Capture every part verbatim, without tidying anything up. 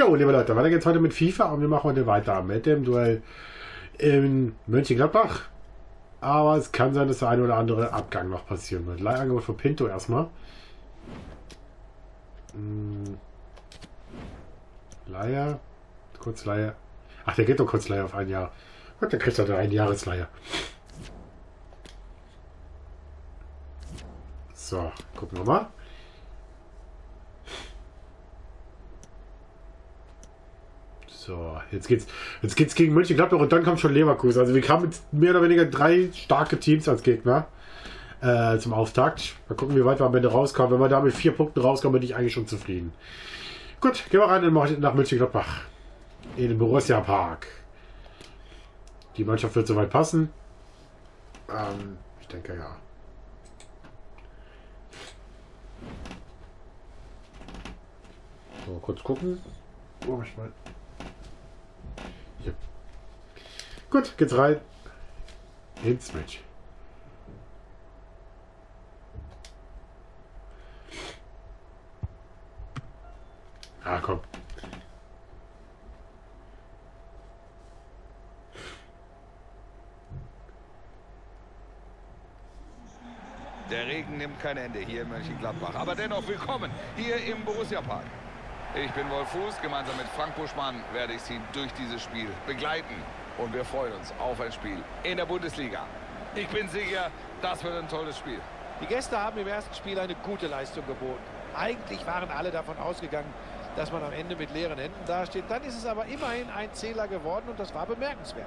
Jo, liebe Leute, weiter geht's heute mit FIFA und wir machen heute weiter mit dem Duell in Mönchengladbach. Aber es kann sein, dass der eine oder andere Abgang noch passieren wird. Leihangebot für Pinto erstmal. Hm. Leier. Kurzleihe. Ach, der geht doch Kurzleihe auf ein Jahr. Und dann kriegt er da eine Jahresleihe. So, gucken wir mal. So, jetzt geht's, jetzt geht's gegen Mönchengladbach und dann kommt schon Leverkusen. Also wir haben jetzt mehr oder weniger drei starke Teams als Gegner äh, zum Auftakt. Mal gucken, wie weit wir am Ende rauskommen. Wenn wir da mit vier Punkten rauskommen, bin ich eigentlich schon zufrieden. Gut, gehen wir rein nach Mönchengladbach. In den Borussia Park. Die Mannschaft wird soweit passen. Ähm, ich denke ja. So, kurz gucken. Oh, ich mal. Hier. Gut, geht's rein. Ins Match. Ah, komm. Der Regen nimmt kein Ende hier in Mönchengladbach. Aber dennoch willkommen hier im Borussia Park. Ich bin Wolf Fuß, gemeinsam mit Frank Buschmann werde ich Sie durch dieses Spiel begleiten. Und wir freuen uns auf ein Spiel in der Bundesliga. Ich bin sicher, das wird ein tolles Spiel. Die Gäste haben im ersten Spiel eine gute Leistung geboten. Eigentlich waren alle davon ausgegangen, dass man am Ende mit leeren Händen dasteht. Dann ist es aber immerhin ein Zähler geworden und das war bemerkenswert.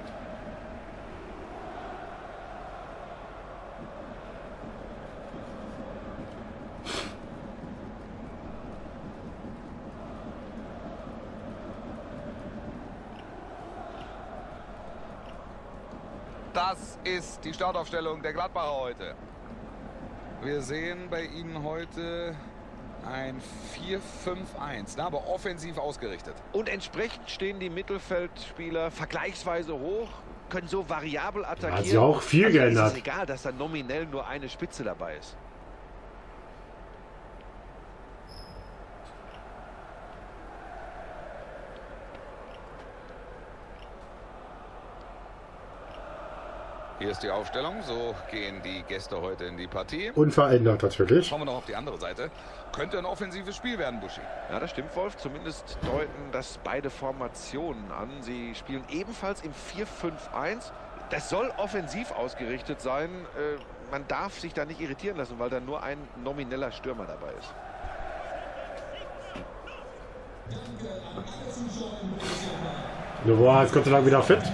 Das ist die Startaufstellung der Gladbacher heute. Wir sehen bei ihnen heute ein vier fünf eins, aber offensiv ausgerichtet. Und entsprechend stehen die Mittelfeldspieler vergleichsweise hoch, können so variabel attackieren. Hat sich auch viel also geändert. Es ist egal, dass da nominell nur eine Spitze dabei ist. Hier ist die Aufstellung. So gehen die Gäste heute in die Partie. Unverändert natürlich. Kommen wir noch auf die andere Seite. Könnte ein offensives Spiel werden, Buschi. Ja, das stimmt, Wolf. Zumindest deuten das beide Formationen an. Sie spielen ebenfalls im vier fünf eins. Das soll offensiv ausgerichtet sein. Äh, man darf sich da nicht irritieren lassen, weil da nur ein nomineller Stürmer dabei ist. Boah, jetzt Gott sei Dank wieder fit.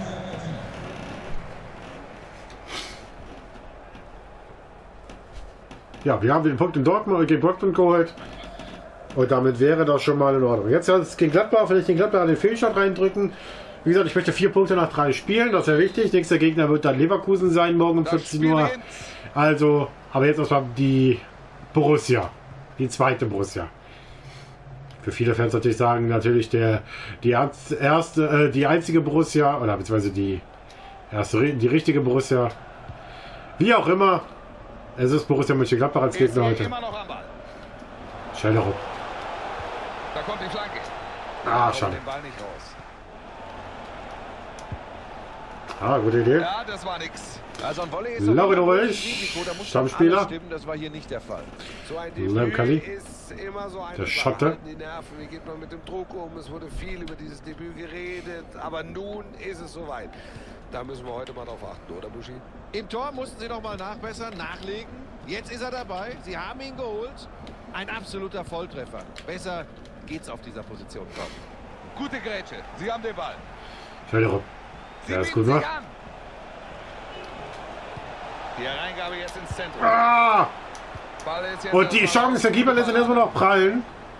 Ja, wir haben den Punkt in Dortmund gegen Dortmund geholt. Und damit wäre das schon mal in Ordnung. Jetzt gegen Gladbach, wenn ich den Gladbach an den Fehlstart reindrücken. Wie gesagt, ich möchte vier Punkte nach drei Spielen. Das wäre wichtig. Nächster Gegner wird dann Leverkusen sein, morgen um vierzehn Uhr. Also, aber jetzt erstmal die Borussia. Die zweite Borussia. Für viele Fans natürlich sagen, natürlich der die erste, äh, die einzige Borussia, oder beziehungsweise die erste, die richtige Borussia. Wie auch immer. Es ist Borussia Mönchengladbach als Gegner heute. Immer noch am Ball. Schnell herum. Da kommt die Flanke. Ah, schade. Den Ball nicht raus. Ah, gute Idee. Ja, das war nix. Also ein Volley ist Laure ruhig. Risiko, da muss Stammspieler. alles stimmen, das war hier nicht der Fall. So ein Lem Debüt ist immer so eine Der Sache. Schotte. Halten die Nerven, wie geht man mit dem Druck um? Es wurde viel über dieses Debüt geredet, aber nun ist es soweit. Da müssen wir heute mal drauf achten, oder Buschi? Im Tor mussten sie noch mal nachbessern, nachlegen. Jetzt ist er dabei. Sie haben ihn geholt. Ein absoluter Volltreffer. Besser geht's auf dieser Position. Gute Grätsche. Sie haben den Ball. Schnell herum. Ja, ist gut, ne? Die Hereingabe jetzt ins Zentrum. Ah! Ball ist jetzt Und die Chance, der Keeper lässt ihn erstmal noch prallen.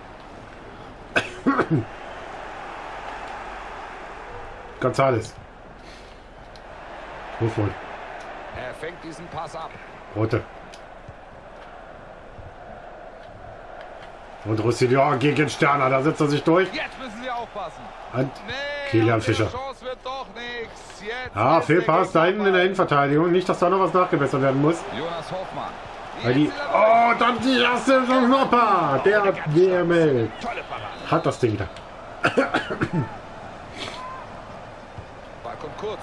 González. Hofwohl. Er fängt diesen Pass ab. Rote. Und Roussillon gegen Sterner, da setzt er sich durch. Jetzt müssen Sie aufpassen. Und Nee, Kilian aus dieser Fischer. Chance wird doch nichts. Jetzt Ja, ist Fehlpass der da hinten in der Innenverteidigung. Nicht, dass da noch was nachgebessert werden muss. Jonas Hoffmann. Weil die, oh, dann die erste Nopper. Der W M L Tolle Parade. hat das Ding da. Ball kommt kurz.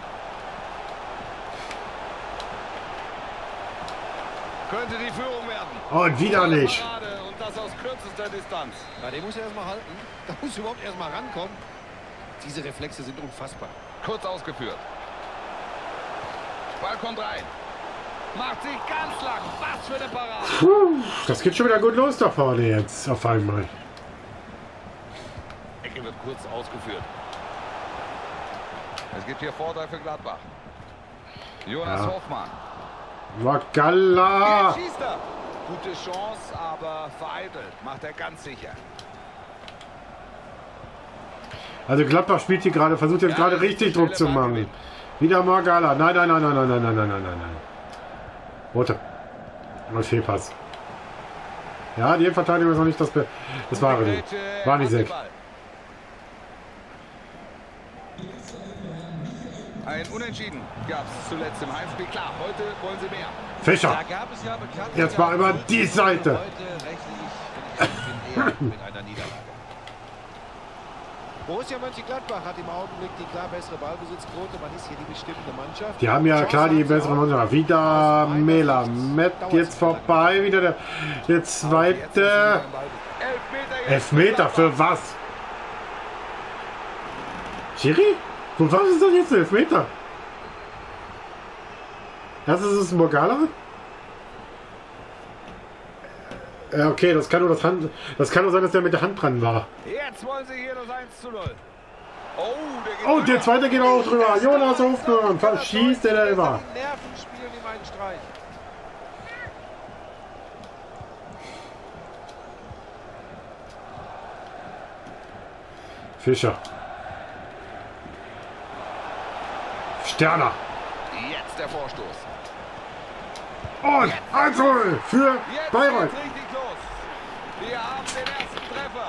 Könnte die Führung werden. Und wieder nicht. Parade und das aus kürzester Distanz. Ja, den muss er erstmal halten. Da muss überhaupt erstmal rankommen. Diese Reflexe sind unfassbar. Kurz ausgeführt. Ball kommt rein. Macht sich ganz lang. Was für eine Parade. Puh, das geht schon wieder gut los da vorne jetzt auf einmal. Ecke wird kurz ausgeführt. Es gibt hier Vorteil für Gladbach. Jonas Ja. Hoffmann. Magala! Jetzt schießt er. Gute Chance, aber vereitelt. Macht er ganz sicher. Also Gladbach spielt hier gerade, versucht jetzt Ja, gerade das ist richtig die Druck zu schnelle machen. Bahngewinn. Wieder Magala. Nein, nein, nein, nein, nein, nein, nein, nein, nein, nein, nein. Rote. Und Fehlpass. Ja, die Verteidigung ist noch nicht das Be Das war nicht. Grätsche War nicht an den sech. Ball. Ein Unentschieden gab es zuletzt im Heimspiel. Klar, heute wollen sie mehr. Fischer. Da gab es ja bekannt. Jetzt mal über die Seite. Heute rechne ich, wenn ich ehrlich bin, eher mit einer Niederlage. Borussia Mönchengladbach hat im Augenblick die klar bessere Ballbesitzquote. Man ist hier die bestimmende Mannschaft. Die haben ja klar die bessere Mannschaft. Wieder Melamed jetzt vorbei. Wieder der, der zweite. Elfmeter, Elfmeter für was? Schiri? Für was ist das jetzt ein Elfmeter? Erstens ist es ein Morgala. Ja, okay, das kann nur das Hand. Das kann nur sein, dass der mit der Hand dran war. Jetzt wollen sie hier das eins zu null. Oh, der geht Oh, der drüber. zweite geht auch drüber. Jonas Hofmann verschießt der da immer. Die Nerven spielen ihm einen Streich. Fischer. Sterner. Jetzt der Vorstoß. Und eins zu null für Jetzt Bayreuth. geht's richtig los. Wir haben den ersten Treffer.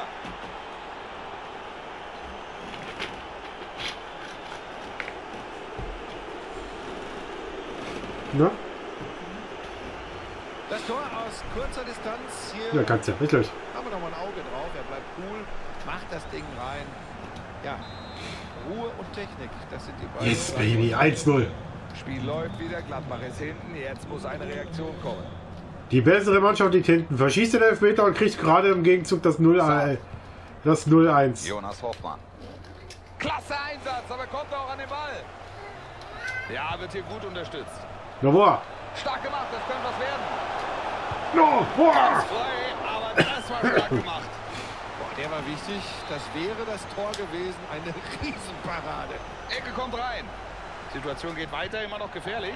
Ne? Das Tor aus kurzer Distanz hier. Ja, kannst ja, wirklich. Haben wir noch mal ein Auge drauf. Er bleibt cool, macht das Ding rein. Ja, Ruhe und Technik, das sind die beiden. Yes, Baby, eins zu null. Spiel läuft wieder. Gladbach ist hinten. Jetzt muss eine Reaktion kommen. Die bessere Mannschaft liegt hinten. Verschießt den Elfmeter und kriegt gerade im Gegenzug das null eins. Das null eins. Jonas Hoffmann. Klasse Einsatz, aber kommt auch an den Ball. Ja, wird hier gut unterstützt. Na, boah. Stark gemacht, das könnte was werden. No, boah. Frei, aber das war stark gemacht. Boah, der war wichtig. Das wäre das Tor gewesen. Eine Riesenparade. Ecke kommt rein. Situation geht weiter, immer noch gefährlich.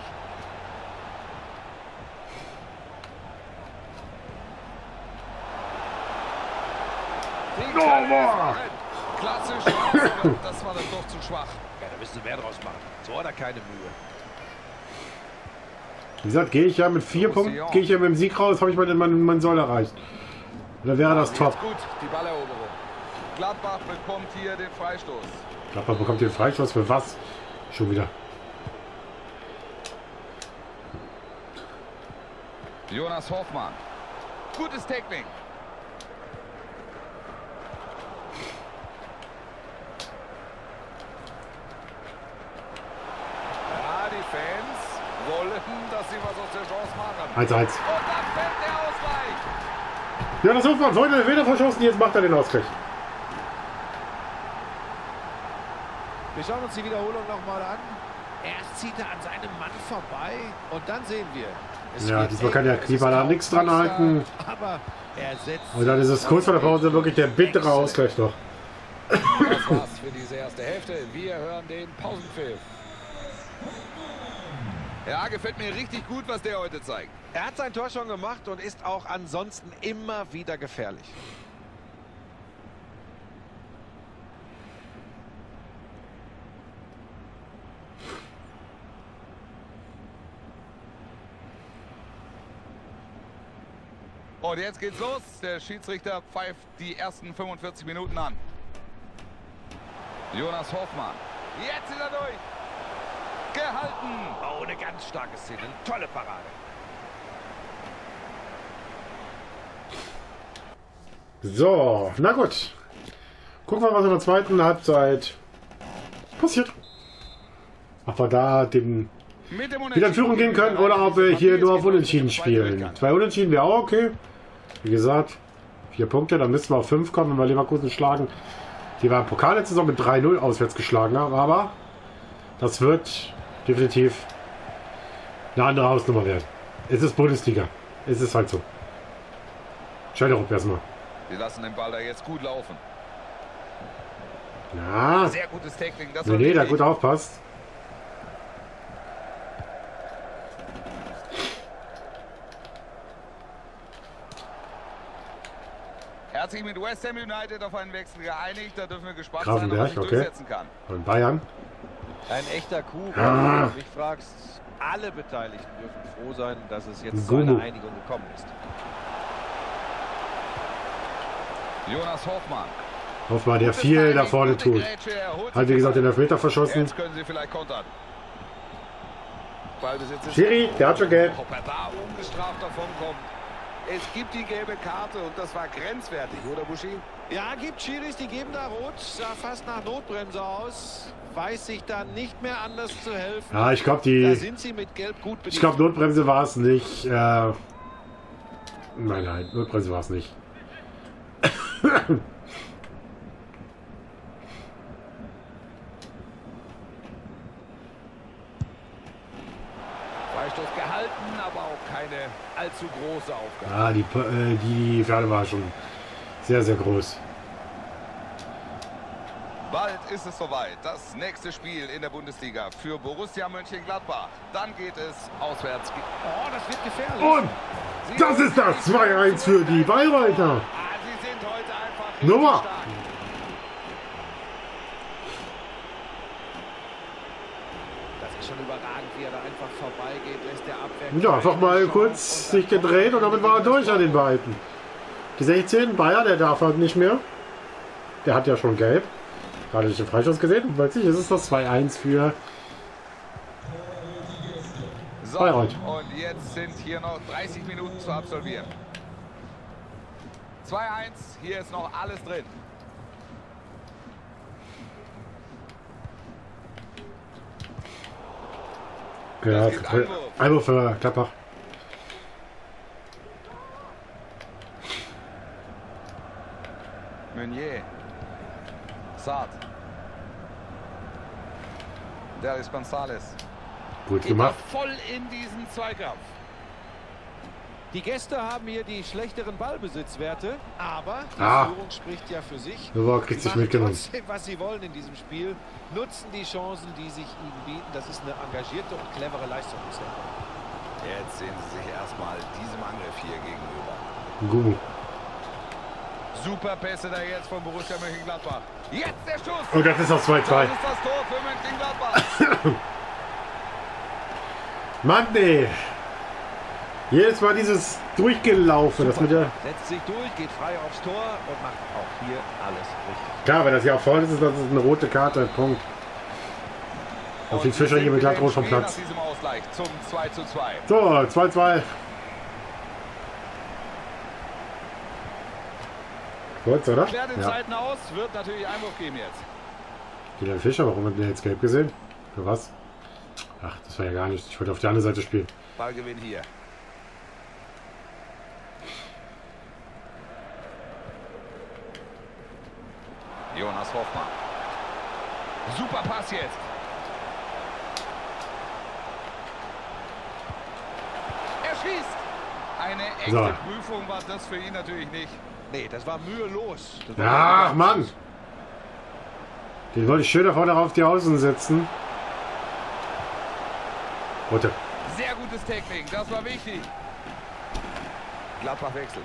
Die No, Kleine boah. ist drin. Klasse Chance, aber das war dann doch zu schwach. Ja, da müssen sie mehr draus machen. So hat er keine Mühe. Wie gesagt, gehe ich ja mit vier Punkten, gehe ich ja mit dem Sieg raus, habe ich mein, mein, mein Soll erreicht. Da wäre das top. Jetzt gut, die Balleroberung. Gladbach bekommt hier den Freistoß. Gladbach bekommt den Freistoß für was? Schon wieder. Jonas Hoffmann. Gutes Technik. Ja, die Fans wollen, dass sie was aus der Chance machen. eins eins. Und dann fällt der Ausgleich. Ja, das Hofmann wollte den Elfmeter verschossen, jetzt macht er den Ausgleich. Wir schauen uns die Wiederholung nochmal an. Erst zieht er an seinem Mann vorbei und dann sehen wir. Es Ja, wird diesmal eng, kann der es Keeper ist da kaum nichts dran Fuß da, halten. Aber er setzt. Und dann ist es kurz vor der Pause wirklich der bittere Ausgleich noch. Das war's für diese erste Hälfte. Wir hören den Pausenpfiff. Ja, gefällt mir richtig gut, was der heute zeigt. Er hat sein Tor schon gemacht und ist auch ansonsten immer wieder gefährlich. Und jetzt geht's los. Der Schiedsrichter pfeift die ersten fünfundvierzig Minuten an. Jonas Hoffmann. Jetzt ist er durch. Gehalten. Oh, eine ganz starke Szene. Eine tolle Parade. So, na gut. Gucken wir mal, was in der zweiten Halbzeit passiert. Ob wir da den wieder in Führung gehen können oder ob wir hier nur auf Unentschieden spielen. Zwei Unentschieden wäre auch okay. Wie gesagt, vier Punkte, dann müssen wir auf fünf kommen, wenn wir Leverkusen schlagen. Die wir im Pokal letzte Saison mit drei null auswärts geschlagen haben, aber das wird definitiv eine andere Hausnummer werden. Es ist Bundesliga. Es ist halt so. Schneiderup erstmal. Sie lassen den Ball da jetzt gut laufen. Ja. Sehr gutes Tackling. Das Nee, nee, da gut aufpasst. Er hat sich mit West Ham United auf einen Wechsel geeinigt. Da dürfen wir gespannt sein, ob er Grafenberg, sich okay. durchsetzen kann. Und Bayern. Ein echter Coup. Ah. Wenn du mich fragst, alle Beteiligten dürfen froh sein, dass es jetzt zu Gumu. einer Einigung gekommen ist. Jonas Hoffmann. Hoffmann, der viel da vorne tut. Hat wie gesagt den Elfmeter verschossen. Jetzt können sie vielleicht kontern. Ballbesitz ist Schiri, der hat schon gelb. Ob er da ungestraft davon kommt. Es gibt die gelbe Karte und das war grenzwertig, oder Buschi? Ja, gibt Schiris, die geben da rot. Sah fast nach Notbremse aus. Weiß sich da nicht mehr anders zu helfen. Ja, ich glaube Da die. sind sie mit Gelb gut bedient. Ich glaube Notbremse war es nicht. Äh, nein, nein, Notbremse war es nicht. Freistoß gehalten, aber auch keine allzu große Aufgabe. Ja, die, äh, die Pferde war schon sehr, sehr groß. Bald ist es soweit. Das nächste Spiel in der Bundesliga für Borussia Mönchengladbach. Dann geht es auswärts. Oh, das wird gefährlich. Und das ist das zwei eins für die Bayreuther. Ah, sie sind heute einfach Nummer. stark. Das ist schon überragend, wie er da einfach vorbeigeht, lässt der Abwehr... Ja, einfach mal kurz sich gedreht und damit war er durch an den beiden. Die sechzehn, Bayer, der darf halt nicht mehr. Der hat ja schon gelb. Gerade nicht den Freistoß gesehen. Und plötzlich ist es das zwei eins für So, Bayreuth. und jetzt sind hier noch dreißig Minuten zu absolvieren. zwei eins, hier ist noch alles drin. Ja, Einwurf für Gladbach. Meunier. Saad. Darius González. Gut Geht gemacht. da voll in diesen Zweikampf. Die Gäste haben hier die schlechteren Ballbesitzwerte, aber die Ah. Führung spricht ja für sich. So war richtig Sie machen mitgenommen. trotzdem, was sie wollen in diesem Spiel, nutzen die Chancen, die sich ihnen bieten. Das ist eine engagierte und clevere Leistung bisher. Jetzt sehen sie sich erstmal diesem Angriff hier gegenüber. Gumu. Super Pässe da jetzt von Borussia Mönchengladbach. Jetzt der Schuss. Und das ist das zwei zwei. Das ist das Tor für Mönchengladbach. Mann, ey. Jedes Mal dieses Durchgelaufen. Das mit der. Setzt sich durch, geht frei aufs Tor und macht auch hier alles richtig. Klar, wenn das ja auch voll ist, ist das eine rote Karte. Punkt. Da fliegt Fischer hier mit Glattrot vom Platz. Nach diesem Ausgleich zum zwei zu zwei. So, zwei zwei. Kurz, oder? Klärt den Ja. Zeiten aus, wird natürlich Einwurf geben jetzt. Julian Fischer, warum hat der jetzt gelb gesehen? Für was? Ach, das war ja gar nichts. Ich wollte auf die andere Seite spielen. Ballgewinn hier. Jonas Hoffmann. Super Pass jetzt. Er schießt. Eine echte So. Prüfung war das für ihn natürlich nicht. Nee, das war mühelos. Das war Ach, Mann! Den wollte ich schön da vorne auf die Außen setzen. Rote. Sehr gutes Tackling, das war wichtig. Gladbach wechselt.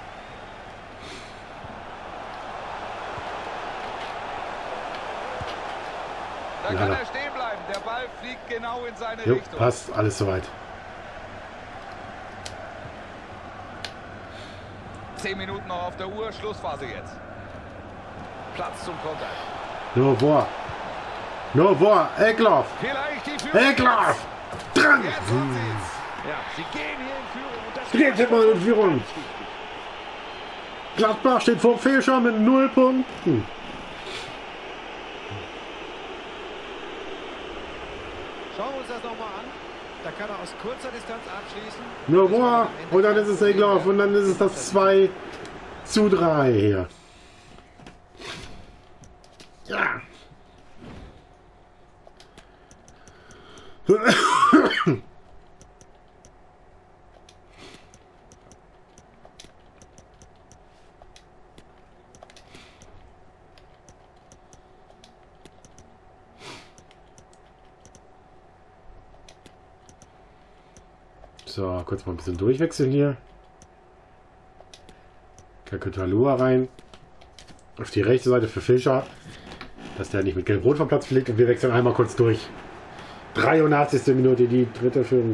Da Ja, kann da. er stehen bleiben. Der Ball fliegt genau in seine Jo, Richtung. passt. Alles soweit. Zehn Minuten noch auf der Uhr, Schlussphase jetzt. Platz zum Konter. No, boah. No, boah. Eckloff. Vielleicht die Führung. Eckloff. Dran. Jetzt haben sie's. Ja, sie gehen hier in Führung. Und das Geht jetzt mal in Führung. Gladbach steht vor Fischer mit null Punkten. das nochmal an. Da kann er aus kurzer Distanz abschließen. Nur boah, und dann ist es Egloff und dann ist es das zwei zu drei hier. Ja. So, kurz mal ein bisschen durchwechseln hier. Kakutalua rein. Auf die rechte Seite für Fischer. Dass der nicht mit Gelb-Rot vom Platz fliegt. Und wir wechseln einmal kurz durch. dreiundachtzigste Minute, die dritte Führung.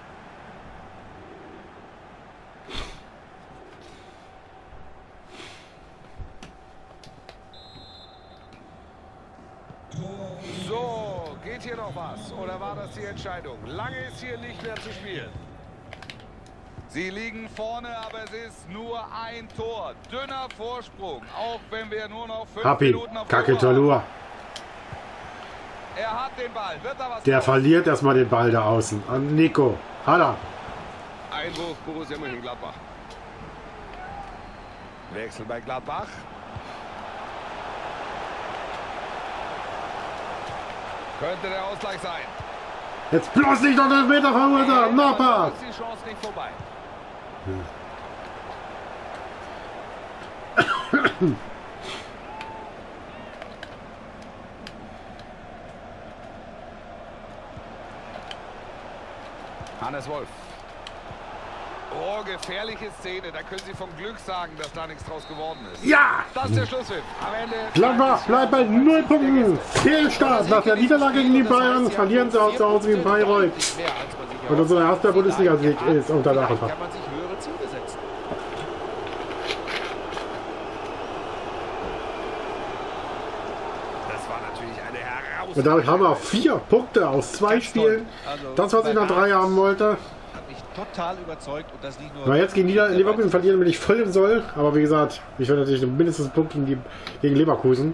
So, geht hier noch was? Oder war das die Entscheidung? Lange ist hier nicht mehr zu spielen. Sie liegen vorne, aber es ist nur ein Tor. Dünner Vorsprung, auch wenn wir nur noch fünf Happy, Minuten auf Kakutalua. Er hat den Ball. Wird da was Der draus? verliert erstmal den Ball da außen. An Nico. Hat er. Einwurf Borussia Mönchengladbach. Wechsel bei Gladbach. Könnte der Ausgleich sein. Jetzt bloß nicht noch den Meter verursacht. Nappa. Ist die Chance nicht vorbei. Hannes Wolf. Oh, gefährliche Szene. Da können Sie vom Glück sagen, dass da nichts draus geworden ist. Ja! Das ist der Schlusspfiff. Am Ende Gladbach bleibt bei null Punkten. Fehlstart nach der Niederlage gegen die Bayern. Verlieren sie auch zu Hause gegen Bayreuth. Und unser erster Bundesliga-Sieg ist unter Dach und Fach. Kann man sich höhere Ziele setzen. Das war natürlich eine herausragende. Und damit haben wir vier Punkte aus zwei Spielen. Das, was ich nach drei haben wollte. Hat mich total überzeugt und das nicht nur... Na, jetzt gegen Nieder Leverkusen verlieren bin ich voll im Soll. Aber wie gesagt, ich werde natürlich mindestens einen Punkt gegen, die, gegen Leverkusen.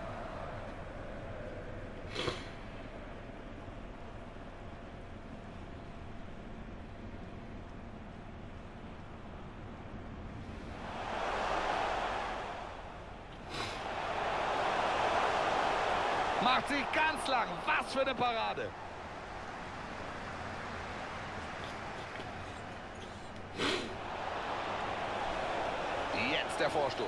macht sich ganz lang. Was für eine Parade. Jetzt der Vorstoß.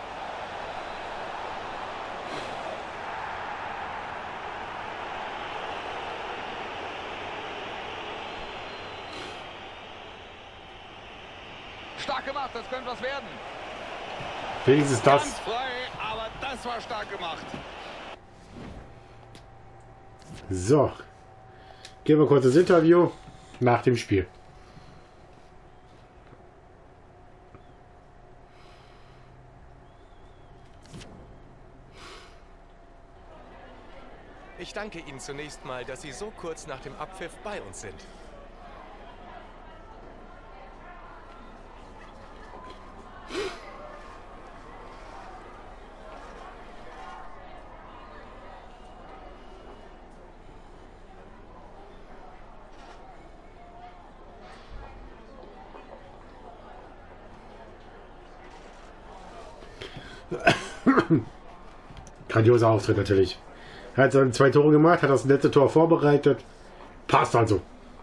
Stark gemacht, das könnte was werden. Wenigstens Ganz das. frei, aber das war stark gemacht. So. Gehen wir kurz das Interview nach dem Spiel. Ich danke Ihnen zunächst mal, dass Sie so kurz nach dem Abpfiff bei uns sind. Grandioser Auftritt natürlich. Er hat seine zwei Tore gemacht, hat das letzte Tor vorbereitet. Passt also.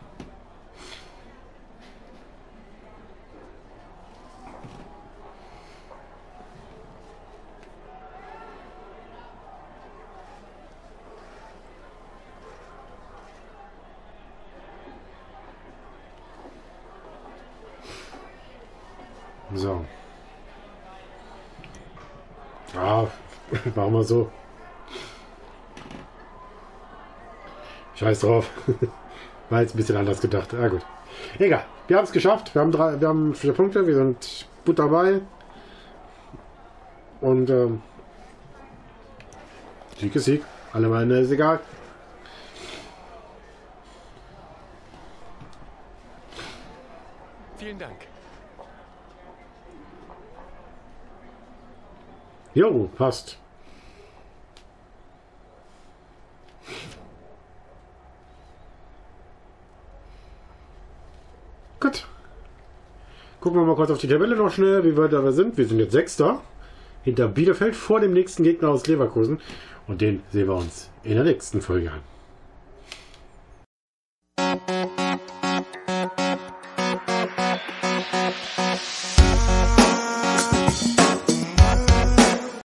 So. Ja, machen wir so. Scheiß drauf. War jetzt ein bisschen anders gedacht. Ja gut. Egal. Wir haben es geschafft. Wir haben drei, wir haben vier Punkte. Wir sind gut dabei. Und ähm, Sieg ist Sieg. Alle meine ist egal. Vielen Dank. Jo, passt. hat. Gucken wir mal kurz auf die Tabelle noch schnell, wie weit da wir sind. Wir sind jetzt Sechster. Hinter Bielefeld vor dem nächsten Gegner aus Leverkusen. Und den sehen wir uns in der nächsten Folge an.